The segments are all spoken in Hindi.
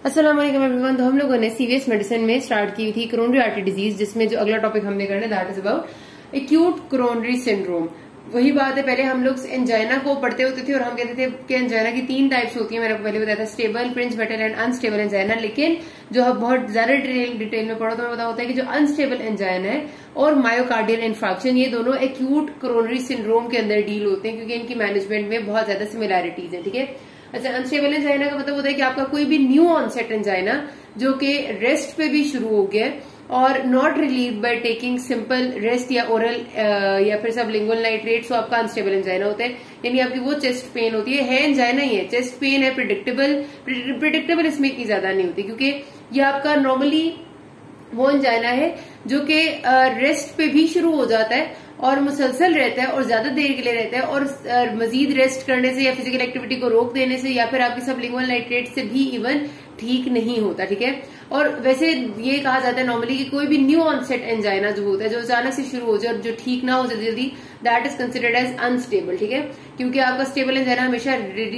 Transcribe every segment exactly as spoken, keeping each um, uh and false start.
अस्सलाम वालेकुम एवरीवन। तो हम लोगों ने सीवीएस मेडिसिन में स्टार्ट की थी कोरोनरी आर्टरी डिजीज, जिसमें जो अगला टॉपिक हमने करना है that is about acute coronary syndrome. वही बात है, पहले हम लोग एंजाइना को पढ़ते होते थे और हम कहते थे कि एंजाइना की तीन टाइप्स होती है। मैंने आपको पहले बताया था stable, Prinzmetal and unstable angina. लेकिन जो हम बहुत ज्यादा डिटेल डिटेल में पढ़ो तो हमें पता होता है कि जो अनस्टेबल एंजाइना है और मायोकार्डियल इन्फार्क्शन, ये दोनों एक्यूट कोरोनरी सिंड्रोम के अंदर डील होते हैं, क्योंकि इनकी मैनेजमेंट में बहुत ज्यादा सिमिलैरिटीज है। ठीक है, अच्छा, अनस्टेबल एंजाइना का मतलब होता है कि आपका कोई भी न्यू ऑनसेट एंजाइना जो कि रेस्ट पे भी शुरू हो गया और not relieve by taking simple rest या ओरल या फिर सबलिंगुअल नाइट्रेट, तो आपका अनस्टेबल एंजाइना होता है। यानी आपकी वो चेस्ट पेन होती है, है एंजाइना ही है, चेस्ट पेन है, प्रिडिक्टेबल प्रिडिक्टेबल इसमें इतनी ज्यादा नहीं होती, क्योंकि ये आपका नॉर्मली वो एंजाइना है जो कि रेस्ट पे भी शुरू हो जाता है और मुसलसल रहता है और ज्यादा देर के लिए रहता है, और मजीद रेस्ट करने से या फिजिकल एक्टिविटी को रोक देने से या फिर आपकी सबलिंगुअल नाइट्रेट से भी इवन ठीक नहीं होता। ठीक है, और वैसे ये कहा जाता है नॉर्मली कि कोई भी न्यू ऑनसेट एंजाइना जो होता है, जो अचानक से शुरू हो जाए और जो ठीक ना हो जल्दी जल्दी, that is considered as unstable. ठीक है, क्योंकि आपका स्टेबल एंजाइना हमेशा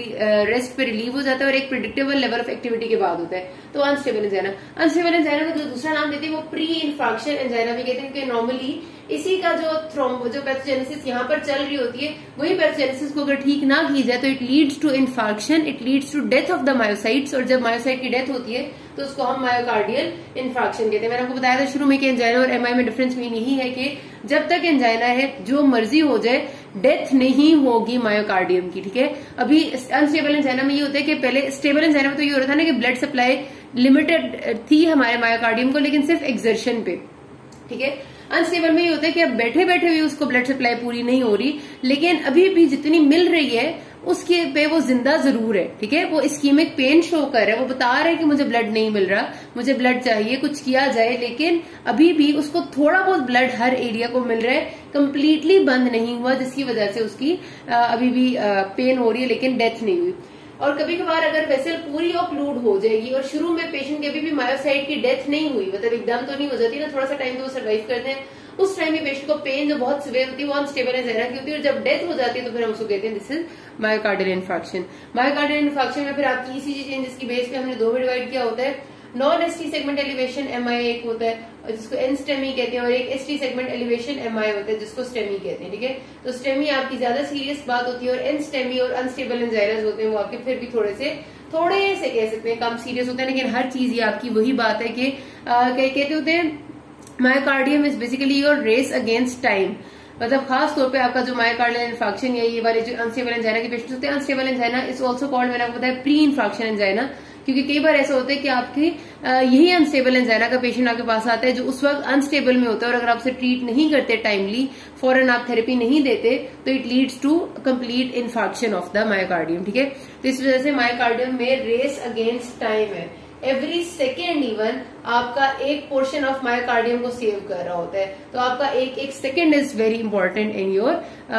रेस्ट पे रिलीव हो जाता है और एक प्रिडिक्टेबल लेवल ऑफ एक्टिविटी के बाद होता है, तो अनस्टेबल एंजाइना। अनस्टेबल एंजाइना का जो दूसरा नाम देते हैं वो प्री इन्फार्क्शन एंजाइना भी कहते हैं, क्योंकि नॉर्मली इसी का जो थ्रोम्बो जो पैथोजेनेसिस यहाँ पर चल रही होती है, वही पैथोजेनेसिस को अगर ठीक ना की जाए तो it leads to infarction, it leads to death of the myocytes, और जब मायोसाइट की डेथ होती है तो उसको हम मायोकार्डियल इन्फार्क्शन कहते हैं। मैंने आपको बताया था शुरू में कि एंजाइना और एमआई में डिफरेंस मेन यही है कि जब तक एंजाइना है जो मर्जी हो जाए, डेथ नहीं होगी मायोकार्डियम की। ठीक है, अभी अनस्टेबल एंजाइना में ये होता है कि पहले स्टेबल एंजाइना में तो ये हो रहा था ना कि ब्लड सप्लाई लिमिटेड थी हमारे मायोकार्डियम को, लेकिन सिर्फ एक्सर्शन पे। ठीक है, अनस्टेबल में ये होता है कि अब बैठे बैठे भी उसको ब्लड सप्लाई पूरी नहीं हो रही, लेकिन अभी भी जितनी मिल रही है उसके पे वो जिंदा जरूर है। ठीक है, वो इस्कीमिक पेन शो कर रहा है, वो बता रहा है कि मुझे ब्लड नहीं मिल रहा, मुझे ब्लड चाहिए, कुछ किया जाए, लेकिन अभी भी उसको थोड़ा बहुत ब्लड हर एरिया को मिल रहा है, कंप्लीटली बंद नहीं हुआ, जिसकी वजह से उसकी अभी भी पेन हो रही है लेकिन डेथ नहीं हुई। और कभी कभार अगर वेसल पूरी ऑक्लूड हो जाएगी और शुरू में पेशेंट के अभी भी मायोसाइट की डेथ नहीं हुई, मतलब एकदम तो नहीं हो जाती ना, थोड़ा सा टाइम तो वो सर्वाइव करते हैं, उस टाइम में पेशेंट को पेन जो बहुत सिवियर होती है वो अनस्टेबल एंजाइना की होती है, और जब डेथ हो जाती है तो फिर हम उसको कहते हैं this is myocardial infarction. Myocardial infarction में फिर आपकी ईसीजी चेंजेस की बेस पे हमने दो में डिवाइड किया होता है। Non ST segment elevation MI एक होता है जिसको एन स्टेमी कहते हैं, और एक एसटी सेगमेंट एलिवेशन एमआई होता है जिसको स्टेमी कहते हैं। ठीक है, तो स्टेमी आपकी ज्यादा सीरियस बात होती है और एन स्टेमी और अनस्टेबल एंजाइनास होते हैं वो आपके फिर भी थोड़े से थोड़े से कह सकते हैं कम सीरियस होते हैं, लेकिन हर चीज ये आपकी वही बात है कि कहते होते हैं myocardium is basically your race against time. मतलब खास तौर पे आपका जो मायोकार्डियल इन्फार्क्शन या ये वाले जो अनस्टेबल एंजाइना के पेशेंट्स होते हैं, unstable angina is also called, मैंने आपको बताया, प्री इन्फार्क्शन एंजाइना, क्योंकि कई बार ऐसा होता है कि आपकी यही अनस्टेबल एंजाइना का पेशेंट आपके पास आता है जो उस वक्त अनस्टेबल में होता है, और अगर आप उसे ट्रीट नहीं करते टाइमली, फौरन आप थेरेपी नहीं देते, तो it leads to complete infarction of the myocardium. ठीक है, तो इस वजह से मायोकार्डियम में रेस अगेंस्ट टाइम है, एवरी सेकेंड इवन आपका एक पोर्शन ऑफ मायोकार्डियम को सेव कर रहा होता है, तो आपका एक एक second is very important in your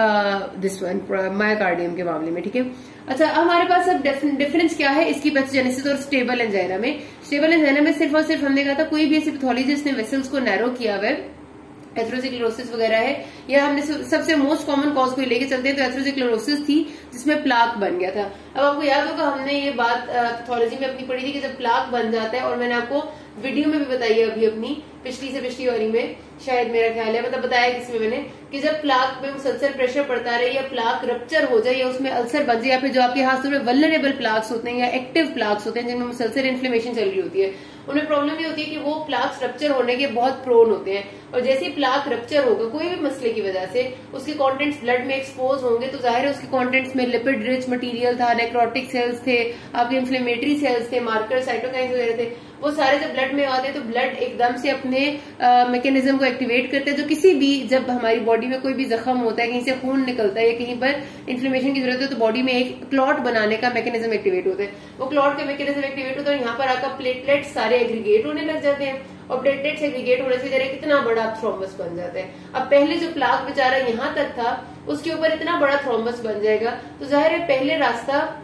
this one myocardium के मामले में। ठीक है, अच्छा, हमारे पास अब डिफरेंस क्या है इसकी पैथोजेनेसिस और स्टेबल एंजाइना में। स्टेबल एंजाइना में सिर्फ और सिर्फ हमने कहा था कोई भी ऐसी पैथोलॉजी जिसने वेसल्स को नैरो किया हुआ है, एथेरोस्क्लेरोसिस वगैरह है, या हमने सबसे मोस्ट कॉमन कॉज को लेके चलते हैं तो एथेरोस्क्लेरोसिस थी जिसमें प्लाक बन गया था। अब आपको याद होगा हमने ये बात पैथोलॉजी में अपनी पढ़ी थी कि जब प्लाक बन जाता है, और मैंने आपको वीडियो में भी बताई है अभी अपनी पिछली से पिछली वाली में, शायद मेरा ख्याल है, मतलब बताया किसमें मैंने, कि जब प्लाक में मुसलसल प्रेशर पड़ता रहे या प्लाक रप्चर हो जाए या उसमें अल्सर बन जाए, या फिर जो आपके हाथ में वल्नरेबल प्लाक्स होते हैं या एक्टिव प्लाक्स होते हैं जिनमें मुसलसल इन्फ्लेमेशन चल रही होती है, उनमें प्रॉब्लम ये होती है कि वो प्लाक्स रप्चर होने के बहुत प्रोन होते हैं, और जैसे ही प्लाक रप्चर होगा कोई भी मसले की वजह से उसके कंटेंट्स ब्लड में एक्सपोज होंगे, तो जाहिर है उसके कंटेंट्स में लिपिड रिच मटेरियल था, नेक्रोटिक सेल्स थे, आपके इन्फ्लेमेटरी सेल्स थे, मार्कर साइटोकाइंस वगैरह थे, वो सारे जब ब्लड में आते हैं तो ब्लड एकदम से अपने मैकेनिज्म को एक्टिवेट करते हैं, जो किसी भी जब हमारी बॉडी में कोई भी जख्म होता है, कहीं से खून निकलता है या कहीं पर इन्फ्लेमेशन की जरूरत है, तो बॉडी में एक क्लॉट बनाने का मैकेनिज्म एक्टिवेट होता है, वो क्लॉट का मैकेनिज्म एक्टिवेट होता है, यहाँ पर आपका प्लेटलेट सारे एग्रीगेट होने लग जाते हैं, और प्लेटलेट्स एग्रीगेट होने से जरा कितना बड़ा थ्रोम्बस बन जाता है। अब पहले जो प्लाक बेचारा यहाँ तक था उसके ऊपर इतना बड़ा थ्रोम्बस बन जाएगा, तो जाहिर है पहले रास्ता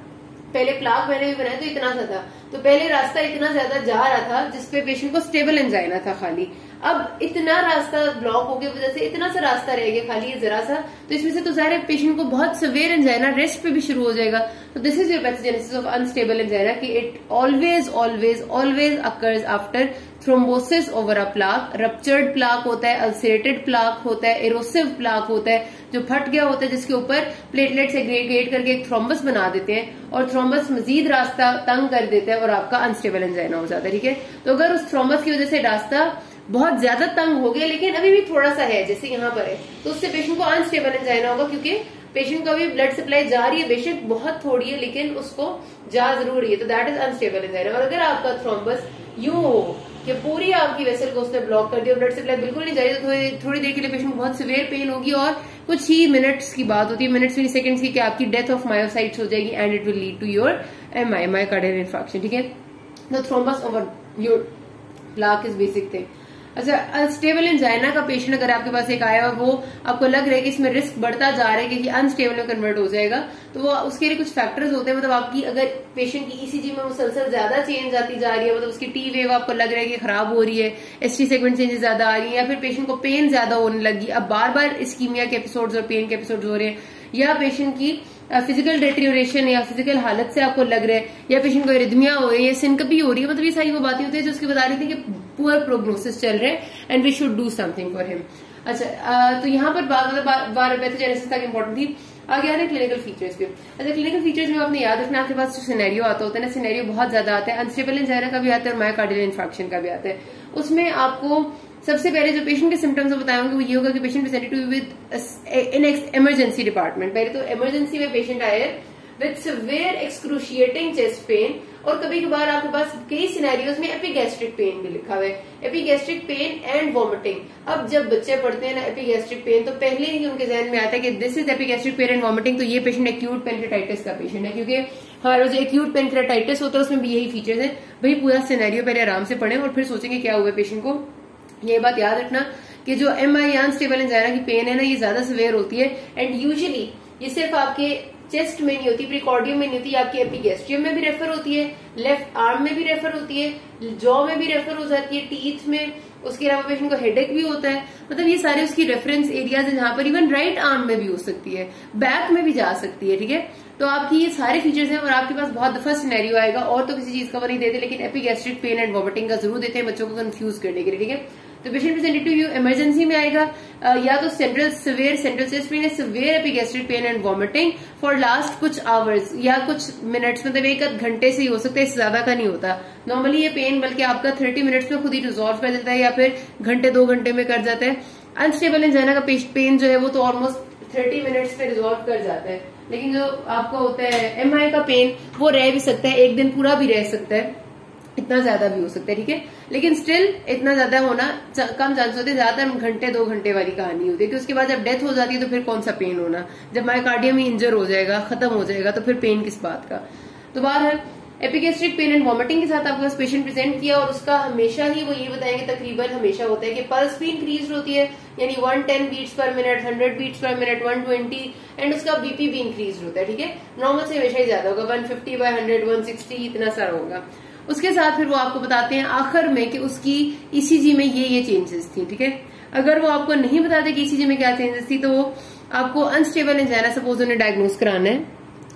पहले प्लाक मैंने भी बनाया तो इतना सा था, तो पहले रास्ता इतना ज्यादा जा रहा था जिसपे पेशेंट को स्टेबल एंजाइना था खाली। अब इतना रास्ता ब्लॉक हो गया, वजह से इतना सा रास्ता रह गया खाली जरा सा, तो इसमें से तो सारे पेशेंट को बहुत सवेयर एंजाइना रेस्ट पे भी शुरू हो जाएगा। तो this is your pathogenesis of unstable angina कि it always always always occurs after thrombosis over a plaque. Ruptured plaque होता है, अल्सरेटेड प्लाक होता है, एरोसिव प्लाक होता है जो फट गया होता है, जिसके ऊपर प्लेटलेट्स एग्रीगेट करके एक थ्रोम्बस बना देते हैं और थ्रोम्बस मजीद रास्ता तंग कर देता है और आपका अनस्टेबल एंजाइना हो जाता है। ठीक है, तो अगर उस थ्रोम्बस की वजह से रास्ता बहुत ज्यादा तंग हो गया लेकिन अभी भी थोड़ा सा है, जैसे यहाँ पर है, तो उससे पेशेंट को अनस्टेबल एंजाइना होगा, क्योंकि पेशेंट का भी ब्लड सप्लाई जा रही है, बेशक बहुत थोड़ी है लेकिन उसको जा जरूर रही है, तो दैट इज अनस्टेबल एंजाइना। और अगर आपका थ्रोम्बस यूं हो कि पूरी आपकी वेसल को उसने ब्लॉक कर दिया, ब्लड सप्लाई बिल्कुल नहीं जा रही, तो थोड़ी थोड़ी देर के लिए पेशेंट को बहुत सिवियर पेन होगी और कुछ ही मिनट्स की बात होती है, मिनट्स में सेकंड्स की, कि आपकी डेथ ऑफ मायोसाइट्स हो जाएगी and it will lead to your MI myocardial infarction. ठीक है, the thrombus over your plaque is basic thing. अच्छा, अनस्टेबल एंजाइना का पेशेंट अगर आपके पास एक आया और वो आपको लग रहा है कि इसमें रिस्क बढ़ता जा रहा है कि अनस्टेबल में कन्वर्ट हो जाएगा, तो वो उसके लिए कुछ फैक्टर्स होते हैं। मतलब आपकी अगर पेशेंट की ईसीजी में मुसलसल ज्यादा चेंज आती जा रही है, मतलब उसकी टी वेव आपको लग रहा है कि खराब हो रही है, एसटी सेगमेंट चेंजेस ज्यादा आ रही है, या फिर पेशेंट को पेन ज्यादा होने लगी, अब बार बार इस्कीमिया के एपिसोड्स और पेन के एपिसोड्स हो रहे हैं, या पेशेंट की फिजिकल डिटेरियोरेशन या फिजिकल हालत से आपको लग रहा है, या पेशेंट को एरिथमिया हो रही है, सिनकपी हो रही है, मतलब ये सारी वो बातें होती है जो उसकी बता रही थी कि पुअर प्रोग्नोसिस चल रहा है and we should do something for him. अच्छा, तो यहाँ पर बार पैथोजेनेसिस तक इंपॉर्टेंट थी। आगे आ रहे क्लिनिकल फीचर्स पे। अच्छा, क्लिनिकल फीचर्स में आपने याद रखना, आपके पास जो सिनेरियो आता होता है ना, सिनेरियो बहुत ज्यादा आता है, अनस्टेबल एंजाइना का भी आता है और मायोकार्डियल इंफार्क्शन का भी आता है। उसमें आपको सबसे पहले जो पेशेंट के सिम्टम्स बताए होंगे वो ये होगा कि patient presented to with in emergency department. पहले तो इमरजेंसी में पेशेंट आए with severe excruciating chest pain, और कभी कभार आपके पास कई सिनेरियोज में एपिगैस्ट्रिक पेन भी लिखा हुआ है, एपिगैस्ट्रिक पेन एंड वॉमिटिंग। अब जब बच्चे पढ़ते हैं ना एपिगैस्ट्रिक पेन, तो पहले ही उनके जहन में आता है कि this is epigastric pain and vomiting, तो ये पेशेंट एक्यूट पेनक्रेटाइटिस का पेशेंट है, क्योंकि हमारा जो एक्यूट पेनक्रेटाइटिस होता है उसमें भी यही फीचर्स है। भाई पूरा सिनेरियो पहले आराम से पढ़ें और फिर सोचेंगे क्या हुआ पेशेंट को। ये बात याद रखना कि जो एम आई अनस्टेबल एंजाइना की पेन है ना, ये ज्यादा सिवियर होती है एंड यूजुअली ये सिर्फ आपके चेस्ट में नहीं होती, प्रिकॉर्डियम में नहीं होती, आपके एपिगैस्ट्रियम में भी रेफर होती है, लेफ्ट आर्म में भी रेफर होती है, जॉ में भी रेफर हो जाती है, टीथ में, उसके अलावा पेशेंट को हेडेक भी होता है। मतलब ये सारे उसकी रेफरेंस एरियाज है जहां पर इवन राइट आर्म में भी हो सकती है, बैक में भी जा सकती है। ठीक है, तो आपकी ये सारे फीचर्स हैं और आपके पास बहुत दफा सिनेरियो आएगा, और तो किसी चीज का वो नहीं देते, लेकिन एपिगैस्ट्रिक पेन एंड वॉमिटिंग का जरूर देते हैं बच्चों को कंफ्यूज करने के लिए। ठीक है, तो patient presented to you emergency में आएगा, या तो central severe central chest pain है, severe epigastric pain and vomiting for last कुछ आवर्स या कुछ मिनट्स, मतलब एक आध घंटे से ही हो सकता है, इससे ज्यादा का नहीं होता नॉर्मली ये पेन, बल्कि आपका थर्टी मिनट्स में खुद ही रिजॉल्व कर देता है या फिर घंटे दो घंटे में कर जाता है। अनस्टेबल एंजाइना का पेन जो है वो तो ऑलमोस्ट थर्टी मिनट्स में रिजॉल्व कर जाता है, लेकिन जो आपका होता है एमआई का पेन वो रह भी सकता है, एक दिन पूरा भी रह सकता है, इतना ज्यादा भी हो सकता है। ठीक है, लेकिन स्टिल इतना ज्यादा होना कम चांस होते हैं, ज्यादातर घंटे दो घंटे वाली कहानी होती है कि उसके बाद जब डेथ हो जाती है तो फिर कौन सा पेन होना, जब मायोकार्डियम ही इंजर हो जाएगा, खत्म हो जाएगा, तो फिर पेन किस बात का। तो बहरहाल एपिगैस्ट्रिक पेन एंड वॉमिटिंग के साथ आपके पास पेशेंट प्रेजेंट किया, और उसका हमेशा ही वो ये बताएंगे, तकरीबन हमेशा होता है कि पल्स भी इंक्रीज होती है, यानी one ten beats per minute, hundred beats per minute, one twenty, and उसका बीपी भी इंक्रीज होता है। ठीक है, नॉर्मल से हमेशा ही ज्यादा होगा, one fifty by hundred, one sixty, इतना सारा होगा। उसके साथ फिर वो आपको बताते हैं आखिर में कि उसकी ईसीजी में ये ये चेंजेस थी। ठीक है, अगर वो आपको नहीं बताते कि ईसीजी में क्या चेंजेस थी, तो वो आपको अनस्टेबल एंजाइना सपोज उन्हें डायग्नोज कराना है,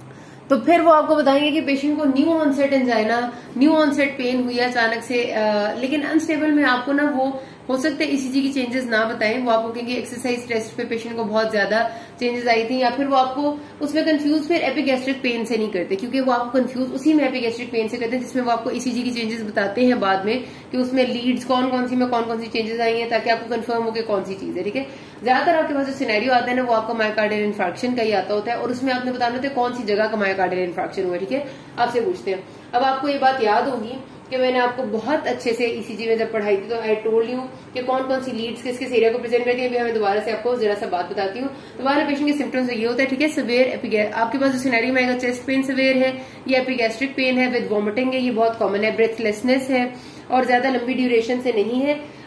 तो फिर वो आपको बताएंगे कि पेशेंट को new onset angina, new onset pain हुई है अचानक से, आ, लेकिन अनस्टेबल में आपको ना वो हो सकता है ईसीजी की चेंजेस ना बताएं, वो आपको कहेंगे एक्सरसाइज टेस्ट पे पेशेंट को बहुत ज्यादा चेंजेस आई थी, या फिर वो आपको उसमें कंफ्यूज फिर एपिगैस्ट्रिक पेन से नहीं करते, क्योंकि वो आपको कंफ्यूज उसी में एपिगैस्ट्रिक पेन से करते हैं जिसमें वो आपको ईसीजी की चेंजेस बताते हैं बाद में कि उसमें लीड्स कौन कौन सी में कौन कौन सी चेंजेस आई हैं, ताकि आपको कंफर्म हो कि कौन सी चीज है। ठीक है, ज्यादातर आपके पास जो सिनेरियो आता है ना वो आपका मायोकार्डियल इंफार्क्शन का ही आता होता है, और उसमें आपने बताना होता है कौन सी जगह का मायोकार्डियल इंफार्क्शन हुआ। ठीक है, आपसे पूछते हैं। अब आपको ये बात याद होगी कि मैंने आपको बहुत अच्छे से ईसीजी में जब पढ़ाई थी तो आई टोल्ड यू कि कौन कौन सी लीड्स किस किस एरिया को प्रेजेंट करती है। अभी हमें दोबारा से आपको जरा सा बात बताती हूँ। दोबारा पेशेंट के सिम्टम्स ये होता है, ठीक है, सिवियर एपिगैस, आपके पास जो सिनेरियो में आएगा चेस्ट पेन सिवियर है, ये एपिगैस्ट्रिक पेन है विद वॉमिटिंग है, ये बहुत कॉमन है, ब्रेथलेसनेस है और ज्यादा लंबी ड्यूरेशन से नहीं है।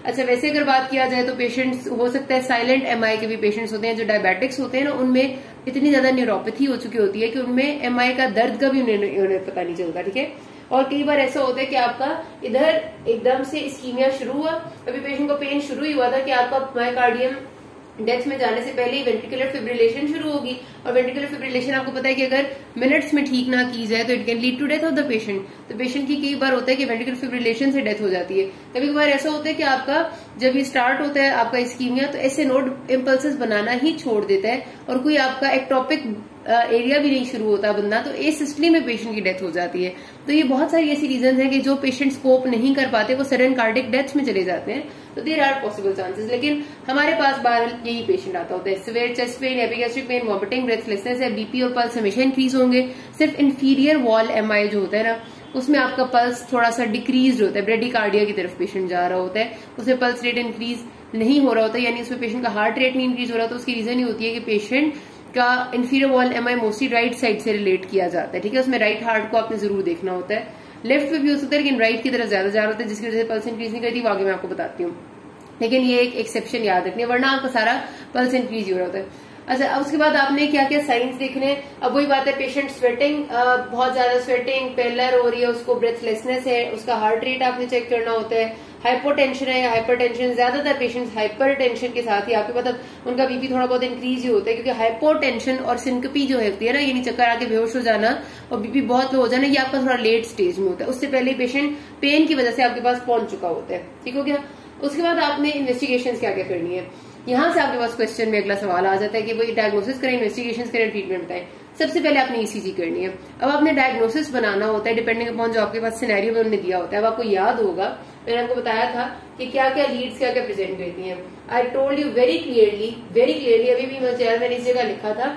अच्छा, वैसे अगर बात किया जाए तो पेशेंट्स हो सकता है साइलेंट एमआई के भी पेशेंट्स होते हैं, जो डायबिटिक्स होते हैं ना, उनमें इतनी ज्यादा न्यूरोपैथी हो चुकी होती है कि उनमें एमआई का दर्द का भी उन्हें, उन्हें पता नहीं चलता। ठीक है, और कई बार ऐसा होता है कि आपका इधर एकदम से इस्कीमिया शुरू हुआ, अभी पेशेंट को पेन शुरू ही हुआ था कि आपका मायोकार्डियम डेथ में जाने से पहले ही वेंट्रिकुलर फिब्रिलेशन शुरू होगी, और वेंट्रिकुलर फिब्रिलेशन आपको पता है कि अगर मिनट्स में ठीक ना की जाए तो it can lead to death of the patient. तो पेशेंट की कई बार होता है कि वेंट्रिकुलर फिब्रिलेशन से डेथ हो जाती है। कभी कभार ऐसा होता है कि आपका जब ये स्टार्ट होता है आपका इस्कीमिया, तो ऐसे नोड इम्पल्सेस बनाना ही छोड़ देता है, और कोई आपका एक्टोपिक एरिया भी नहीं शुरू होता बंदा, तो एसिस्टली में पेशेंट की डेथ हो जाती है। तो ये बहुत सारी ऐसी रीजन है कि जो पेशेंट कोप नहीं कर पाते वो सडन कार्डिक डेथ में चले जाते हैं। तो देयर आर पॉसिबल चांसेस, लेकिन हमारे पास बार यही पेशेंट आता होता है, severe chest pain, epigastric pain, vomiting, breathlessness है, बीपी और पल्स हमेशा इंक्रीज होंगे। सिर्फ इंफीरियर वॉल एमआई जो होता है ना, उसमें आपका पल्स थोड़ा सा डिक्रीज होता है, ब्रेडिकार्डिया की तरफ पेशेंट जा रहा होता है, उसमें पल्स रेट इंक्रीज नहीं हो रहा होता है, यानी उसमें पेशेंट का हार्ट रेट नहीं इंक्रीज हो रहा। तो उसकी रीजन ये होती है कि पेशेंट का inferior wall MI mostly right side से रिलेट किया जाता है। ठीक है, उसमें राइट हार्ट को आपने जरूर देखना होता है, लेफ्ट पे भी हो सकता है लेकिन राइट की तरफ ज्यादा जा रहा होता है, जिसकी वजह से पल्स इंक्रीज नहीं करती, वो आगे मैं आपको बताती हूँ। लेकिन ये एक एक्सेप्शन याद रखनी है, वरना आपका सारा पल्स इंक्रीज ही हो रहा होता है। अच्छा, अब उसके बाद आपने क्या क्या साइंस देखने, अब वही बात है, पेशेंट स्वेटिंग, बहुत ज्यादा स्वेटिंग, पेलर हो रही है, उसको ब्रेथलेसनेस है, उसका हार्ट रेट आपने चेक करना होता है, हाइपोटेंशन है या हाइपरटेंशन, ज्यादातर पेशेंट्स हाइपरटेंशन के साथ ही आपके मतलब उनका बीपी थोड़ा बहुत इंक्रीज ही होता है, क्योंकि हाइपोटेंशन और सिंकपी जो होती है ना, यानी चक्कर आके बेहोश हो जाना और बीपी बहुत लो हो जाना, ये आपका थोड़ा लेट स्टेज में होता है, उससे पहले पेशेंट पेन की वजह से आपके पास पहुंच चुका होता है। ठीक हो गया। उसके बाद आपने इन्वेस्टिगेशन क्या क्या करनी है, यहां से आपके पास क्वेश्चन में अगला सवाल आ जाता है कि वही डायग्नोसिस करें, इन्वेस्टिगेशन करें, ट्रीटमेंट बताएं। सबसे पहले आपने ईसीजी करनी है। अब आपने डायग्नोसिस बनाना होता है डिपेंडिंग अपॉन जो आपके पास सिनेरियो में उन्होंने दिया होता है। अब आपको याद होगा मैंने आपको बताया था कि क्या क्या लीड्स क्या क्या प्रेजेंट करती हैं। I told you very clearly very clearly अभी भी मुझे मैंने इस जगह लिखा था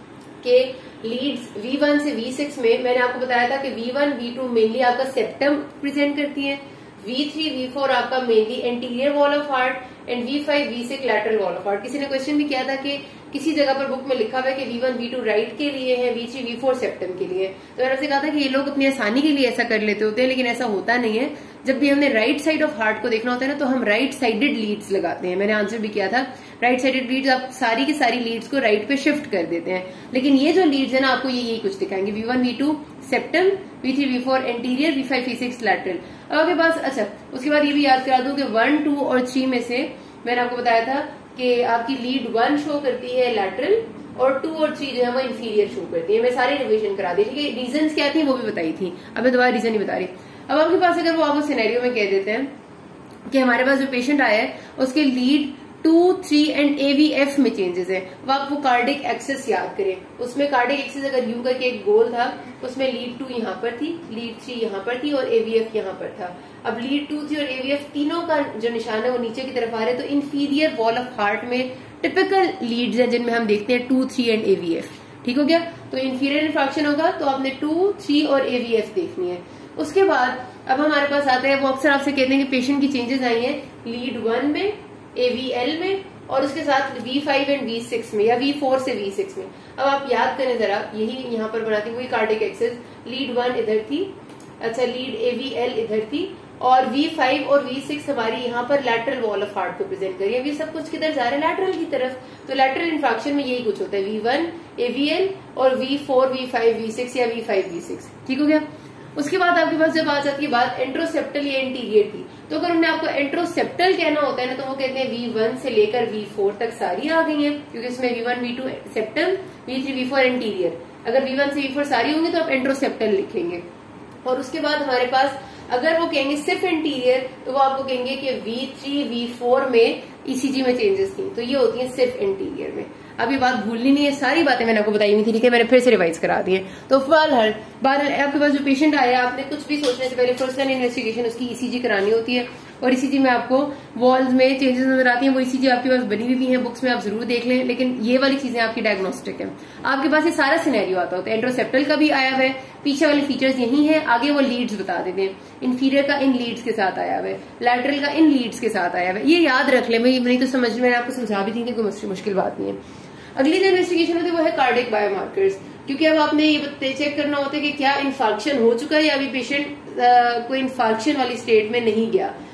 कि लीड्स वी वन से वी सिक्स में मैंने आपको बताया था कि V one V two mainly आपका सेप्टम प्रेजेंट करती है, वी थ्री वी फोर आपका mainly anterior wall of heart and V five V six lateral wall of heart. किसी ने क्वेश्चन भी किया था कि किसी जगह पर बुक में लिखा हुआ है कि V one V two right के लिए है, V three V four septum के लिए। तो मैंने आपसे कहा था कि ये लोग अपनी आसानी के लिए ऐसा कर लेते होते हैं, लेकिन ऐसा होता नहीं है। जब भी हमने राइट साइड ऑफ हार्ट को देखना होता है ना, तो हम राइट साइडेड लीड्स लगाते हैं। मैंने आंसर भी किया था, राइट साइडेड लीड्स आप सारी की सारी लीड्स को राइट पे शिफ्ट कर देते हैं। लेकिन ये जो लीड्स है ना, आपको ये यही कुछ दिखाएंगे, V one V two septum, V three V four anterior, V five V six lateral. अब आपके पास अच्छा उसके बाद ये भी याद करा दूं कि वन टू और थ्री में से मैंने आपको बताया था कि आपकी लीड वन शो करती है लैटरल और टू और थ्री जो है वो इंफीरियर शो करती है। मैं सारी रिविजन करा दी, ठीक है। रीजंस क्या थी वो भी बताई थी, अब मैं दोबारा रीजन नहीं बता रही। अब आपके पास अगर वो आपको सिनेरियो में कह देते हैं कि हमारे पास जो पेशेंट आया है उसके lead two three and AVF में चेंजेस है, अब आप वो कार्डिक एक्सेस याद करें। उसमें कार्डिक एक्सेस अगर यू करके एक गोल था, उसमें लीड टू यहाँ पर थी, लीड थ्री यहाँ पर थी और एवीएफ यहाँ पर था। अब लीड टू थ्री और एवीएफ तीनों का जो निशान है वो नीचे की तरफ आ रहे हैं, तो इंफीरियर वॉल ऑफ हार्ट में टिपिकल लीड्स है जिनमें हम देखते हैं टू थ्री एंड एवीएफ। ठीक हो गया। तो इंफीरियर इंफ्रैक्शन होगा तो आपने टू थ्री और एवीएफ देखनी है। उसके बाद अब हमारे पास आता है, वो अक्सर आपसे कहते हैं कि पेशेंट की चेंजेस आई है लीड वन में, एवीएल में और उसके साथ V five and V six में या वी फोर से वी सिक्स में। अब आप याद करें जरा, यही यहाँ पर बनाती वही कार्डिक एक्सेस, लीड वन इधर थी, अच्छा लीड एवीएल इधर थी और वी फाइव और वी सिक्स हमारी यहाँ पर लैटरल वॉल ऑफ हार्ट को प्रेजेंट करिए। अभी सब कुछ किधर जा रहा है, लैटरल की तरफ। तो लैटरल इंफ्रैक्शन में यही कुछ होता है, वी वन एवीएल और V four V five V six या वी फाइव वी सिक्स। ठीक हो गया। उसके बाद आपके पास जब आ जाती है बात एंट्रोसेप्टल या इंटीरियर की, तो अगर उन्हें आपको एंट्रोसेप्टल कहना होता है ना, तो वो कहते हैं वी वन से लेकर वी फोर तक सारी आ गई हैं, क्योंकि इसमें V one V two septal, V three V four anterior. अगर वी वन से वी फोर सारी होंगी तो आप एंट्रोसेप्टल लिखेंगे। और उसके बाद हमारे पास अगर वो कहेंगे सिर्फ इंटीरियर, तो वो आपको कहेंगे कि वी थ्री वी फोर में ईसीजी में चेंजेस थी, तो ये होती है सिर्फ इंटीरियर में। अब ये बात भूलनी नहीं है, सारी बातें मैंने आपको बताई हुई थी, ठीक है, मैंने फिर से रिवाइज करा दी है। तो बहरहाल बहरहाल आपके पास जो पेशेंट आया, आपने कुछ भी सोचने से पहले फर्स्ट लाइन इन्वेस्टिगेशन उसकी ईसीजी करानी होती है। और ईसीजी में आपको वॉल्स में चेंजेस नजर आती हैं, वो ईसीजी आपके पास बनी हुई भी है बुक्स में, आप जरूर देख लें। लेकिन ये वाली चीजें आपकी डायग्नोस्टिक है। आपके पास ये सारा सिनेरियो आता होता है, एंट्रोसेप्टल का भी आया हुआ है, पीछे वाले फीचर्स यही है, आगे वो लीड्स बता देते हैं। इंफीरियर का इन लीड्स के साथ आया हुआ है, लैटरल का इन लीड्स के साथ आया हुआ है, ये याद रख ले। मैं नहीं तो समझ मैंने आपको समझा भी थी, कोई मुश्किल बात नहीं है। अगली जो इन्वेस्टिगेशन होती है वो है कार्डिक बायोमार्कर्स, क्योंकि अब आपने ये चेक करना होता है कि क्या इन्फार्क्शन हो चुका है या अभी पेशेंट कोई इन्फार्क्शन वाली स्टेट में नहीं गया।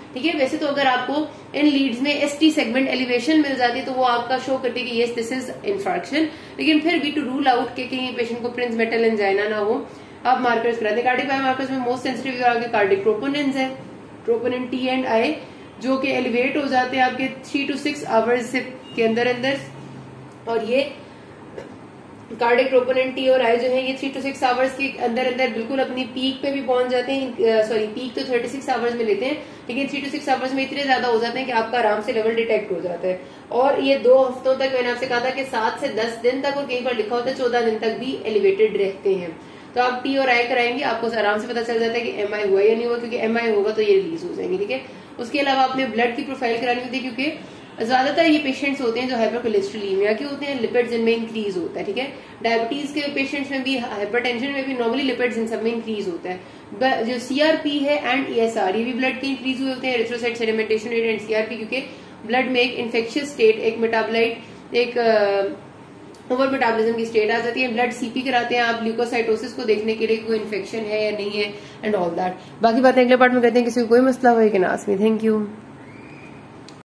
ठीक है। वैसे तो अगर आपको इन लीड्स में एस टी सेगमेंट एलिवेशन मिल जाती है तो वो आपका शो करती है कि यस दिस इज इंफार्क्शन, लेकिन फिर भी टू रूल आउट के कहीं पेशेंट को प्रिंस मेटल एंजाइना ना हो, आप मार्कर्स कराते हैं। कार्डिक बायोमार्कर्स में मोस्ट सेंसिटिव आपके कार्डिक ट्रोपोनिन्स है, ट्रोपोनिन टी एंड आई, जो कि एलिवेट हो जाते हैं आपके थ्री टू सिक्स आवर्स के अंदर अंदर, और ये कार्डिक ट्रोपोनिन टी और आई जो है ये थ्री टू सिक्स आवर्स के अंदर अंदर बिल्कुल अपनी पीक पे भी पहुंच जाते हैं। सॉरी पीक तो थर्टी सिक्स आवर्स में लेते हैं, लेकिन थ्री टू सिक्स आवर्स में इतने ज्यादा हो जाते हैं कि आपका आराम से लेवल डिटेक्ट हो जाता है। और ये दो हफ्तों तक, मैंने आपसे कहा था कि सात से दस दिन तक, और कहीं पर लिखा होता है चौदह दिन तक भी एलिवेटेड रहते हैं। तो आप टी और आई कराएंगे, आपको आराम से पता चल जाता है कि एम आई हुआ या नहीं हुआ, क्योंकि एम आई होगा तो ये रिलीज हो जाएंगे, ठीक है। उसके अलावा आपने ब्लड की प्रोफाइल करानी होती है, क्योंकि ज्यादातर ये पेशेंट्स होते हैं जो हाइपर कोलेस्ट्रोलीमिया के होते हैं, लिपिड्स इनमें इंक्रीज होता है, ठीक है। डायबिटीज के पेशेंट्स में भी, हाइपरटेंशन में भी नॉर्मली लिपिड्स इन सब में इंक्रीज होता है। जो सीआरपी है एंड ईएसआर, ये भी ब्लड के इंक्रीज हुए होते हैं, erythrocyte sedimentation rate and CRP, क्योंकि ब्लड में एक इन्फेक्शियस स्टेट, एक मेटाबोलाइट, एक ओवर मेटाबॉलिज्म की स्टेट आ जाती है। ब्लड सीपी कराते हैं आप ल्यूकोसाइटोसिस को देखने के लिए कोई इन्फेक्शन है या नहीं है एंड ऑल दैट। बाकी बातें अगले पार्ट में करते हैं। किसी को कोई मसला हो, you can ask me. Thank you.